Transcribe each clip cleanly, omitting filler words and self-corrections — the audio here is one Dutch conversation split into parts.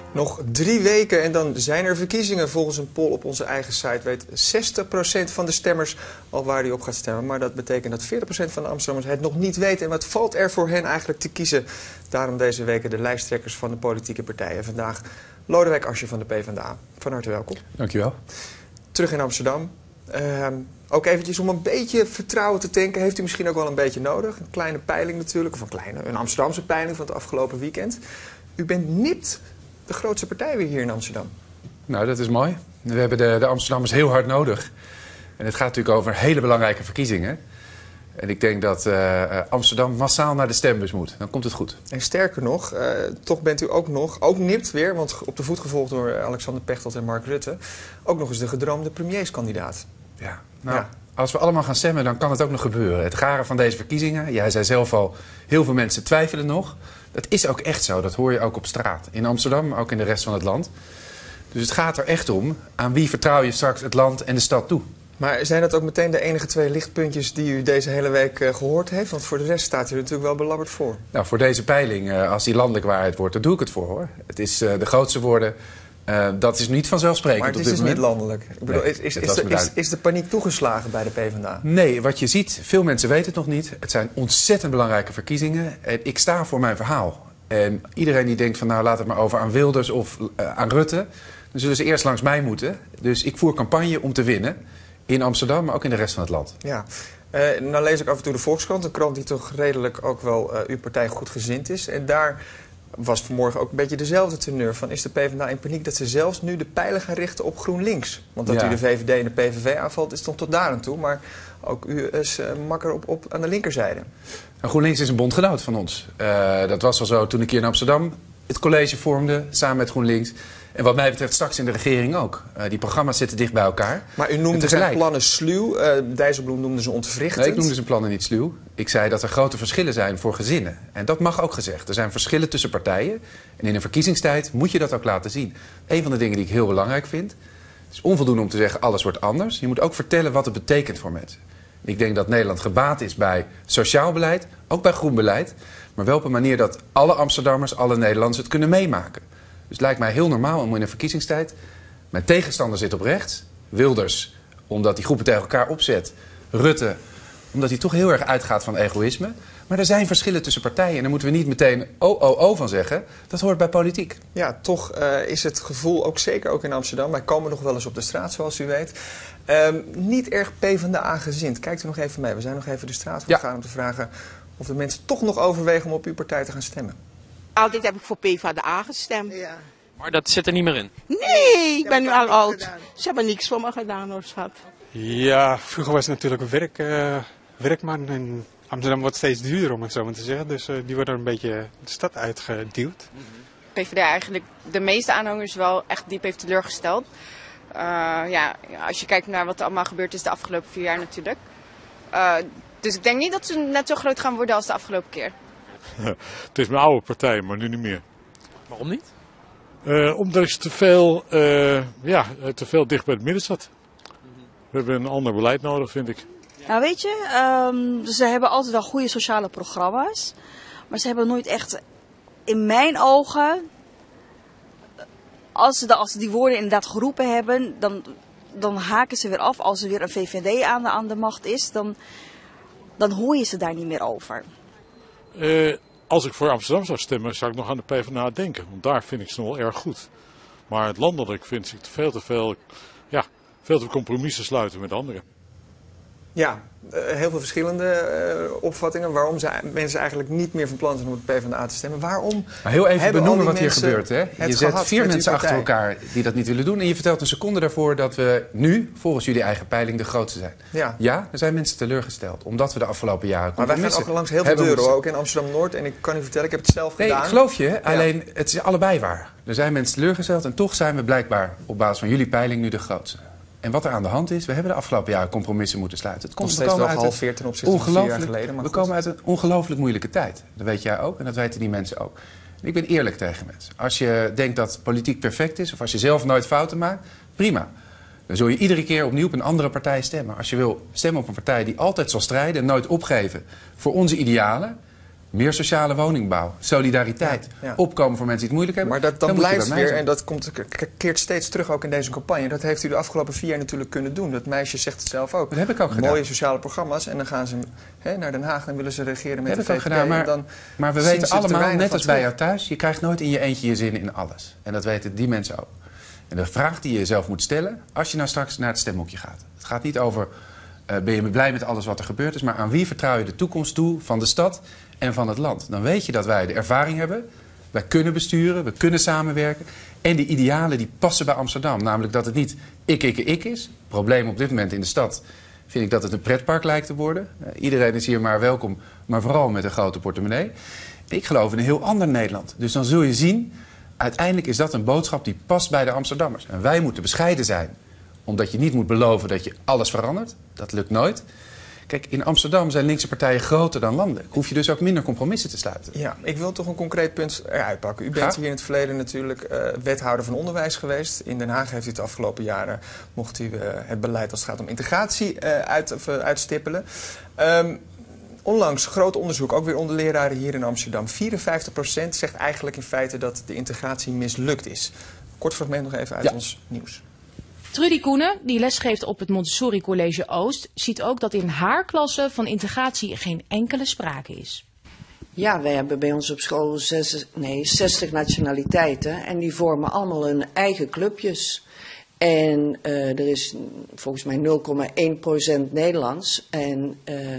Nog 3 weken en dan zijn er verkiezingen. Volgens een poll op onze eigen site weet 60% van de stemmers al waar hij op gaat stemmen. Maar dat betekent dat 40% van de Amsterdammers het nog niet weet. En wat valt er voor hen eigenlijk te kiezen? Daarom deze weken de lijsttrekkers van de politieke partijen. Vandaag Lodewijk Asscher van de PvdA. Van harte welkom. Dankjewel. Terug in Amsterdam. Ook eventjes om een beetje vertrouwen te tanken, heeft u misschien ook wel een beetje nodig. Een kleine peiling natuurlijk, of een Amsterdamse peiling van het afgelopen weekend. U bent nipt de grootste partij weer hier in Amsterdam. Nou, dat is mooi. We hebben de Amsterdammers heel hard nodig. En het gaat natuurlijk over hele belangrijke verkiezingen. En ik denk dat Amsterdam massaal naar de stembus moet. Dan komt het goed. En sterker nog, toch bent u ook nipt weer, want op de voet gevolgd door Alexander Pechtold en Mark Rutte, ook nog eens de gedroomde premierskandidaat. Ja, nou, als we allemaal gaan stemmen, dan kan het ook nog gebeuren. Het gare van deze verkiezingen, jij zei zelf al, heel veel mensen twijfelen nog. Dat is ook echt zo, dat hoor je ook op straat. In Amsterdam, maar ook in de rest van het land. Dus het gaat er echt om, aan wie vertrouw je straks het land en de stad toe. Maar zijn dat ook meteen de enige 2 lichtpuntjes die u deze hele week gehoord heeft? Want voor de rest staat u er natuurlijk wel belabberd voor. Nou, voor deze peiling, als die landelijk waarheid wordt, daar doe ik het voor, hoor. Het is de grootste woorden. Dat is niet vanzelfsprekend. Maar het is dus niet landelijk. Ik bedoel, nee, is de paniek toegeslagen bij de PvdA? Nee, wat je ziet, veel mensen weten het nog niet. Het zijn ontzettend belangrijke verkiezingen. En ik sta voor mijn verhaal. En iedereen die denkt van nou laat het maar over aan Wilders of aan Rutte, dan zullen ze eerst langs mij moeten. Dus ik voer campagne om te winnen. In Amsterdam, maar ook in de rest van het land. Ja. Nou lees ik af en toe de Volkskrant, een krant die toch redelijk ook wel uw partij goed gezind is. En daar was vanmorgen ook een beetje dezelfde teneur van is de PvdA in paniek dat ze zelfs nu de pijlen gaan richten op GroenLinks. Want dat u de VVD en de PVV aanvalt is tot daar aan toe, maar ook u is makker op aan de linkerzijde. Nou, GroenLinks is een bondgenoot van ons. Dat was al zo toen ik hier in Amsterdam het college vormde, samen met GroenLinks. En wat mij betreft straks in de regering ook. Die programma's zitten dicht bij elkaar. Maar u noemde zijn plannen sluw. Dijsselbloem noemde ze ontwrichtend. Nee, ik noemde zijn plannen niet sluw. Ik zei dat er grote verschillen zijn voor gezinnen. En dat mag ook gezegd. Er zijn verschillen tussen partijen. En in een verkiezingstijd moet je dat ook laten zien. Een van de dingen die ik heel belangrijk vind. Het is onvoldoende om te zeggen alles wordt anders. Je moet ook vertellen wat het betekent voor mensen. Ik denk dat Nederland gebaat is bij sociaal beleid. Ook bij groen beleid. Maar wel op een manier dat alle Amsterdammers, alle Nederlanders het kunnen meemaken. Dus het lijkt mij heel normaal om in een verkiezingstijd. Mijn tegenstander zit op rechts. Wilders, omdat hij groepen tegen elkaar opzet. Rutte, omdat hij toch heel erg uitgaat van egoïsme. Maar er zijn verschillen tussen partijen. En daar moeten we niet meteen van zeggen. Dat hoort bij politiek. Ja, toch is het gevoel ook zeker ook in Amsterdam. Wij komen nog wel eens op de straat, zoals u weet. Niet erg PvdA gezind. Kijkt u nog even mee. We zijn nog even de straat op gegaan om te vragen of de mensen toch nog overwegen om op uw partij te gaan stemmen. Altijd heb ik voor PvdA gestemd. Ja. Maar dat zit er niet meer in? Nee, ik ben nu al oud. Ze hebben niks voor me gedaan hoor, schat. Ja, vroeger was het natuurlijk een werkman. En Amsterdam wordt steeds duurder, om het zo maar te zeggen. Dus die wordt er een beetje de stad uitgeduwd. PvdA eigenlijk de meeste aanhangers wel echt diep heeft teleurgesteld. Als je kijkt naar wat er allemaal gebeurd is de afgelopen 4 jaar natuurlijk. Dus ik denk niet dat ze net zo groot gaan worden als de afgelopen keer. Het is mijn oude partij, maar nu niet meer. Waarom niet? Omdat ik te veel dicht bij het midden zat. We hebben een ander beleid nodig, vind ik. Nou weet je, ze hebben altijd wel goede sociale programma's. Maar ze hebben nooit echt, in mijn ogen, als ze die woorden inderdaad geroepen hebben, dan haken ze weer af. Als er weer een VVD aan de macht is, dan hoor je ze daar niet meer over. Als ik voor Amsterdam zou stemmen, zou ik nog aan de PvdA denken. Want daar vind ik ze nog wel erg goed. Maar het landelijk vind ik veel te veel compromissen sluiten met anderen. Ja, heel veel verschillende opvattingen. Waarom mensen eigenlijk niet meer van plan zijn om op de PvdA te stemmen. Waarom? Maar heel even benoemen wat hier gebeurt. Hè? Je zet 4 mensen achter elkaar die dat niet willen doen. En je vertelt een seconde daarvoor dat we nu, volgens jullie eigen peiling, de grootste zijn. Ja, er zijn mensen teleurgesteld. Omdat we de afgelopen jaren maar wij gaan ook langs heel veel deuren, ook in Amsterdam-Noord. En ik kan u vertellen, ik heb het zelf gedaan. Nee, ik geloof je. Alleen, het is allebei waar. Er zijn mensen teleurgesteld. En toch zijn we blijkbaar op basis van jullie peiling nu de grootste. En wat er aan de hand is, we hebben de afgelopen jaren compromissen moeten sluiten. Het komt steeds wel gehalveerd ten opzichte van 4 jaar geleden. Maar we komen uit een ongelooflijk moeilijke tijd. Dat weet jij ook en dat weten die mensen ook. En ik ben eerlijk tegen mensen. Als je denkt dat politiek perfect is of als je zelf nooit fouten maakt, prima. Dan zul je iedere keer opnieuw op een andere partij stemmen. Als je wil stemmen op een partij die altijd zal strijden en nooit opgeven voor onze idealen, Meer sociale woningbouw, solidariteit, opkomen voor mensen die het moeilijk hebben. Maar dan blijft weer, en dat keert steeds terug ook in deze campagne. Dat heeft u de afgelopen 4 jaar natuurlijk kunnen doen. Dat meisje zegt het zelf ook. Dat heb ik ook gedaan. Mooie sociale programma's en dan gaan ze naar Den Haag en willen ze regeren met de VVD. Gedaan, maar we weten allemaal, net als bij jou thuis, je krijgt nooit in je eentje je zin in alles. En dat weten die mensen ook. En de vraag die je jezelf moet stellen, als je nou straks naar het stemhokje gaat. Het gaat niet over, ben je blij met alles wat er gebeurd is, maar aan wie vertrouw je de toekomst toe van de stad en van het land. Dan weet je dat wij de ervaring hebben, wij kunnen besturen, we kunnen samenwerken. En die idealen die passen bij Amsterdam. Namelijk dat het niet ik is. Het probleem op dit moment in de stad vind ik dat het een pretpark lijkt te worden. Iedereen is hier maar welkom, maar vooral met een grote portemonnee. Ik geloof in een heel ander Nederland. Dus dan zul je zien, uiteindelijk is dat een boodschap die past bij de Amsterdammers. En wij moeten bescheiden zijn. Omdat je niet moet beloven dat je alles verandert. Dat lukt nooit. Kijk, in Amsterdam zijn linkse partijen groter dan landelijk. Hoef je dus ook minder compromissen te sluiten. Ja, ik wil toch een concreet punt eruit pakken. U bent hier in het verleden natuurlijk wethouder van onderwijs geweest. In Den Haag heeft u de afgelopen jaren, mocht u het beleid als het gaat om integratie uitstippelen. Onlangs groot onderzoek, ook weer onder leraren hier in Amsterdam. 54% zegt eigenlijk in feite dat de integratie mislukt is. Kort fragment nog even uit ons nieuws. Trudy Koenen, die lesgeeft op het Montessori College Oost, ziet ook dat in haar klasse van integratie geen enkele sprake is. Ja, wij hebben bij ons op school 60 nationaliteiten en die vormen allemaal hun eigen clubjes. En er is volgens mij 0,1% Nederlands en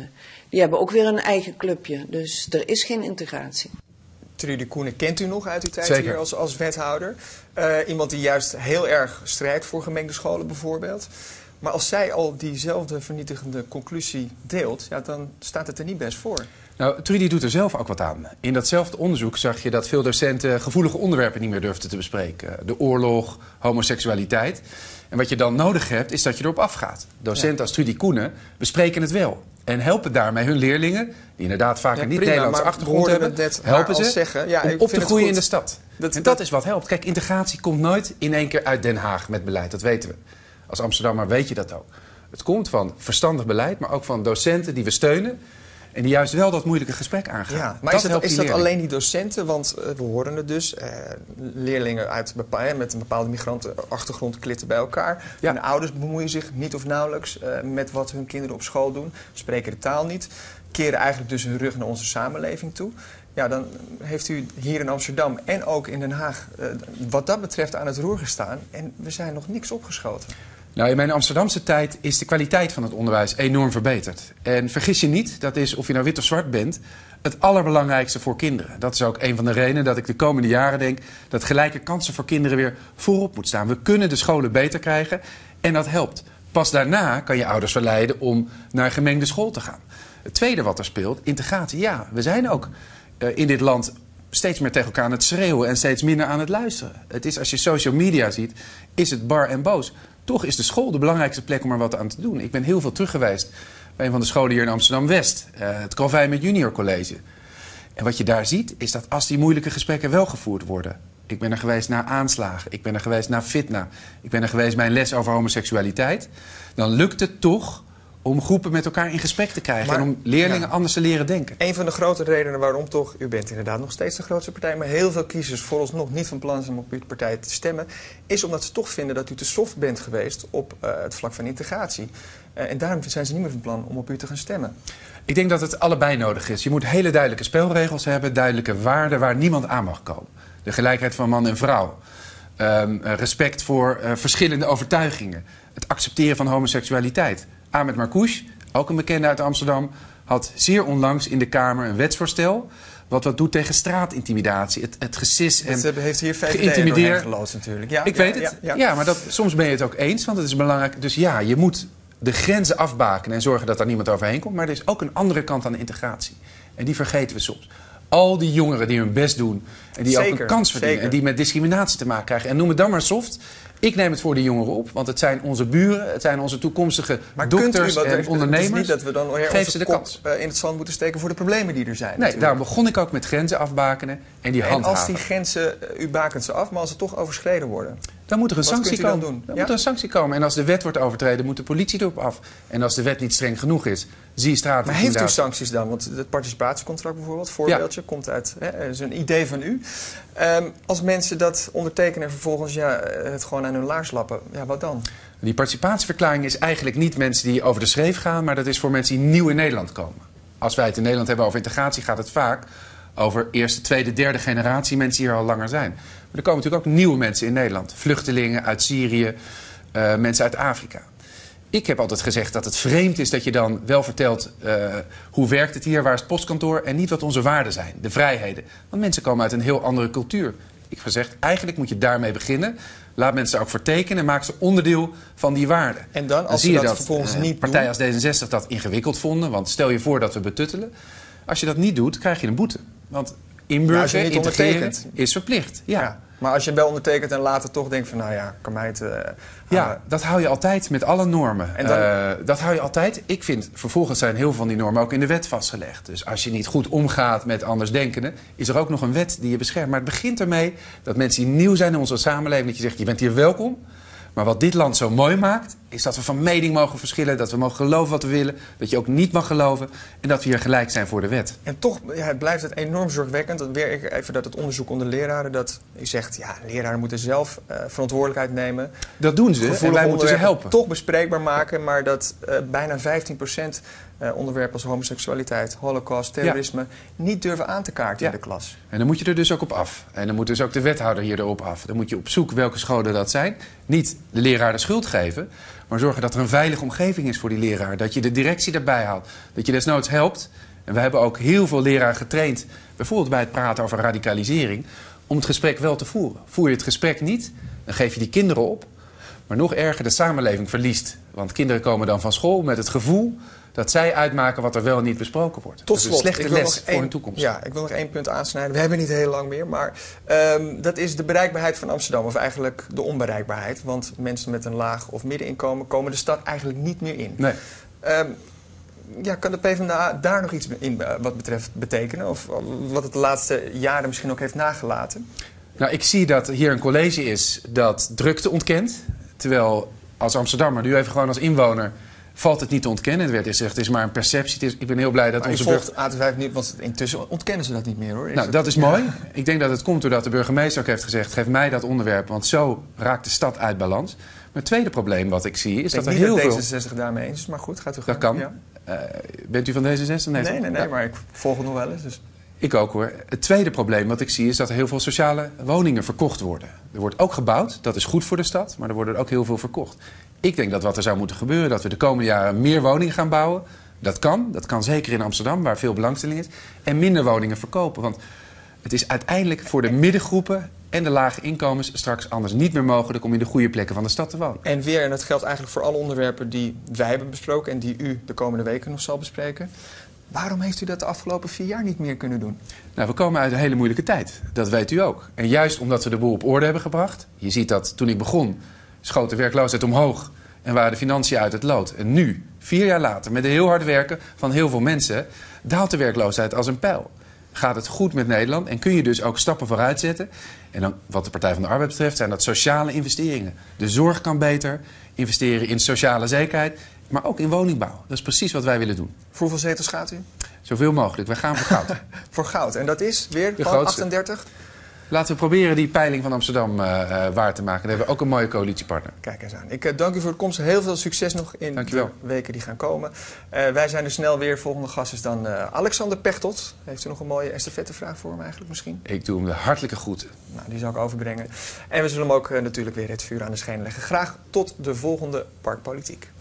die hebben ook weer een eigen clubje. Dus er is geen integratie. Trudy Koenen kent u nog uit uw tijd Zeker. hier als wethouder. Iemand die juist heel erg strijdt voor gemengde scholen bijvoorbeeld. Maar als zij al diezelfde vernietigende conclusie deelt, ja, dan staat het er niet best voor. Nou, Trudy doet er zelf ook wat aan. In datzelfde onderzoek zag je dat veel docenten gevoelige onderwerpen niet meer durfden te bespreken. De oorlog, homoseksualiteit. En wat je dan nodig hebt, is dat je erop afgaat. Docenten als Trudy Koenen bespreken het wel. En helpen daarmee hun leerlingen, die inderdaad vaak een niet-Nederlandse achtergrond hebben, helpen ze om op te groeien in de stad. Dat is wat helpt. Kijk, integratie komt nooit in één keer uit Den Haag met beleid. Dat weten we. Als Amsterdammer weet je dat ook. Het komt van verstandig beleid, maar ook van docenten die we steunen. En die juist wel dat moeilijke gesprek aangaan. Ja, maar is dat alleen die docenten? Want we horen het dus. Leerlingen met een bepaalde migrantenachtergrond klitten bij elkaar. Ja. Hun ouders bemoeien zich niet of nauwelijks met wat hun kinderen op school doen. Spreken de taal niet. Keren eigenlijk dus hun rug naar onze samenleving toe. Ja, dan heeft u hier in Amsterdam en ook in Den Haag wat dat betreft aan het roer gestaan. En we zijn nog niks opgeschoten. Nou, in mijn Amsterdamse tijd is de kwaliteit van het onderwijs enorm verbeterd. En vergis je niet, dat is, of je nou wit of zwart bent, het allerbelangrijkste voor kinderen. Dat is ook een van de redenen dat ik de komende jaren denk dat gelijke kansen voor kinderen weer voorop moet staan. We kunnen de scholen beter krijgen en dat helpt. Pas daarna kan je ouders verleiden om naar een gemengde school te gaan. Het tweede wat er speelt, integratie. Ja, we zijn ook in dit land steeds meer tegen elkaar aan het schreeuwen en steeds minder aan het luisteren. Het is, als je social media ziet, is het bar en boos. Toch is de school de belangrijkste plek om er wat aan te doen. Ik ben heel veel terug geweest bij een van de scholen hier in Amsterdam-West. Het Calvijn met Junior College. En wat je daar ziet, is dat als die moeilijke gesprekken wel gevoerd worden. Ik ben er geweest naar aanslagen. Ik ben er geweest naar fitna. Ik ben er geweest bij een les over homoseksualiteit. Dan lukt het toch om groepen met elkaar in gesprek te krijgen. En om leerlingen anders te leren denken. Een van de grote redenen waarom toch, u bent inderdaad nog steeds de grootste partij, maar heel veel kiezers vooralsnog niet van plan zijn om op uw partij te stemmen, is omdat ze toch vinden dat u te soft bent geweest op het vlak van integratie. En daarom zijn ze niet meer van plan om op u te gaan stemmen. Ik denk dat het allebei nodig is. Je moet hele duidelijke spelregels hebben, duidelijke waarden waar niemand aan mag komen. De gelijkheid van man en vrouw. Respect voor verschillende overtuigingen. Het accepteren van homoseksualiteit. Ahmed Marcouch, ook een bekende uit Amsterdam, had zeer onlangs in de Kamer een wetsvoorstel wat doet tegen straatintimidatie. Het gesis en dat heeft hier VVD doorheen geloodst natuurlijk. Ja, ik weet het. Ja, maar soms ben je het ook eens, want het is belangrijk. Dus ja, je moet de grenzen afbaken en zorgen dat daar niemand overheen komt. Maar er is ook een andere kant aan de integratie. En die vergeten we soms. Al die jongeren die hun best doen en die ook een kans verdienen en die met discriminatie te maken krijgen. En noem het dan maar soft. Ik neem het voor de jongeren op, want het zijn onze buren, het zijn onze toekomstige dokters en ondernemers. Het is niet dat we dan onze kop in het zand moeten steken voor de problemen die er zijn. Nee, natuurlijk. daarom begon ik ook met grenzen afbakenen en die handhaven. En als die grenzen, u bakent ze af, maar als ze toch overschreden worden? Dan moet er een Wat sanctie kunt u dan komen. doen? Dan Ja? moet er een sanctie komen. En als de wet wordt overtreden, moet de politie erop af. En als de wet niet streng genoeg is, zie je straten... Maar heeft u inderdaad- sancties dan? Want het participatiecontract bijvoorbeeld, voorbeeldje, komt uit, is een idee van u. Als mensen dat ondertekenen en vervolgens het gewoon aan hun laars lappen, wat dan? Die participatieverklaring is eigenlijk niet mensen die over de schreef gaan, maar dat is voor mensen die nieuw in Nederland komen. Als wij het in Nederland hebben over integratie, gaat het vaak over eerste, tweede, derde generatie mensen die hier al langer zijn. Maar er komen natuurlijk ook nieuwe mensen in Nederland. Vluchtelingen uit Syrië, mensen uit Afrika. Ik heb altijd gezegd dat het vreemd is dat je dan wel vertelt hoe werkt het hier, waar is het postkantoor en niet wat onze waarden zijn, de vrijheden. Want mensen komen uit een heel andere cultuur. Ik heb gezegd, eigenlijk moet je daarmee beginnen. Laat mensen er ook voor tekenen en maak ze onderdeel van die waarden. En dan, als zie ze je dat vervolgens niet partijen doen? als D66 dat ingewikkeld vonden. Want stel je voor dat we betuttelen. Als je dat niet doet, krijg je een boete. Want Ja, als je inburgeren, niet integreren ondertekent. is verplicht. Ja. Maar als je wel ondertekent en later toch denkt van, kan mij het... Ja, dat hou je altijd met alle normen. En dan- Dat hou je altijd. Ik vind, vervolgens zijn heel veel van die normen ook in de wet vastgelegd. Dus als je niet goed omgaat met andersdenkenden, is er ook nog een wet die je beschermt. Maar het begint ermee dat mensen die nieuw zijn in onze samenleving, dat je zegt, je bent hier welkom. Maar wat dit land zo mooi maakt, is dat we van mening mogen verschillen, dat we mogen geloven wat we willen, dat je ook niet mag geloven en dat we hier gelijk zijn voor de wet. En toch het blijft het enorm zorgwekkend. Dan weer even dat het onderzoek onder leraren, dat u zegt, leraren moeten zelf verantwoordelijkheid nemen. Dat doen ze en wij moeten ze onderwerpen helpen. toch bespreekbaar maken, maar dat bijna 15% onderwerpen als homoseksualiteit, holocaust, terrorisme niet durven aan te kaarten in de klas. En dan moet je er dus ook op af. En dan moet dus ook de wethouder hier erop af. Dan moet je op zoek welke scholen dat zijn. Niet de leraar de schuld geven, maar zorgen dat er een veilige omgeving is voor die leraar. Dat je de directie erbij haalt. Dat je desnoods helpt. En we hebben ook heel veel leraren getraind, bijvoorbeeld bij het praten over radicalisering, om het gesprek wel te voeren. Voer je het gesprek niet, dan geef je die kinderen op. Maar nog erger, de samenleving verliest. Want kinderen komen dan van school met het gevoel dat zij uitmaken wat er wel en niet besproken wordt. Tot Dat is slot, een slechte les voor hun toekomst. Ja, ik wil nog één punt aansnijden. We hebben niet heel lang meer, maar dat is de bereikbaarheid van Amsterdam. Of eigenlijk de onbereikbaarheid. Want mensen met een laag of middeninkomen komen de stad eigenlijk niet meer in. Nee. Kan de PvdA daar nog iets in wat betreft betekenen? Of wat het de laatste jaren misschien ook heeft nagelaten? Nou, ik zie dat hier een college is dat drukte ontkent. Terwijl als Amsterdammer, nu even gewoon als inwoner, valt het niet te ontkennen. Er werd gezegd, het is maar een perceptie. Ik ben heel blij dat Maar onze je volgt AT5 niet, want intussen ontkennen ze dat niet meer, hoor. Nou, dat is mooi. Ik denk dat het komt doordat de burgemeester ook heeft gezegd, geef mij dat onderwerp, want zo raakt de stad uit balans. Maar het tweede probleem wat ik zie is dat er heel veel... D66 daarmee eens is, maar goed, gaat u Dat gang. kan. Ja. Bent u van D66? Nee, maar ik volg het nog wel eens. Dus. Ik ook hoor. Het tweede probleem wat ik zie is dat er heel veel sociale woningen verkocht worden. Er wordt ook gebouwd, dat is goed voor de stad, maar er worden er ook heel veel verkocht. Ik denk dat wat er zou moeten gebeuren, dat we de komende jaren meer woningen gaan bouwen. Dat kan zeker in Amsterdam, waar veel belangstelling is. En minder woningen verkopen. Want het is uiteindelijk voor de middengroepen en de lage inkomens straks anders niet meer mogelijk om in de goede plekken van de stad te wonen. En weer, en dat geldt eigenlijk voor alle onderwerpen die wij hebben besproken en die u de komende weken nog zal bespreken. Waarom heeft u dat de afgelopen 4 jaar niet meer kunnen doen? Nou, we komen uit een hele moeilijke tijd. Dat weet u ook. En juist omdat we de boel op orde hebben gebracht. Je ziet dat toen ik begon, schoot de werkloosheid omhoog en waren de financiën uit het lood. En nu, 4 jaar later, met heel hard werken van heel veel mensen, daalt de werkloosheid als een pijl. Gaat het goed met Nederland en kun je dus ook stappen vooruit zetten. En dan, wat de Partij van de Arbeid betreft, zijn dat sociale investeringen. De zorg kan beter, investeren in sociale zekerheid, maar ook in woningbouw. Dat is precies wat wij willen doen. Voor hoeveel zetels gaat u? Zoveel mogelijk. Wij gaan voor goud. Voor goud. En dat is weer De gewoon grootste. 38? Laten we proberen die peiling van Amsterdam waar te maken. Dan hebben we ook een mooie coalitiepartner. Kijk eens aan. Ik dank u voor de komst. Heel veel succes nog in Dankjewel. de weken die gaan komen. Wij zijn er snel weer. Volgende gast is dan Alexander Pechtold. Heeft u nog een mooie estafettevraag voor hem eigenlijk misschien? Ik doe hem de hartelijke groeten. Nou, die zal ik overbrengen. En we zullen hem ook natuurlijk weer het vuur aan de schenen leggen. Graag tot de volgende Parkpolitiek.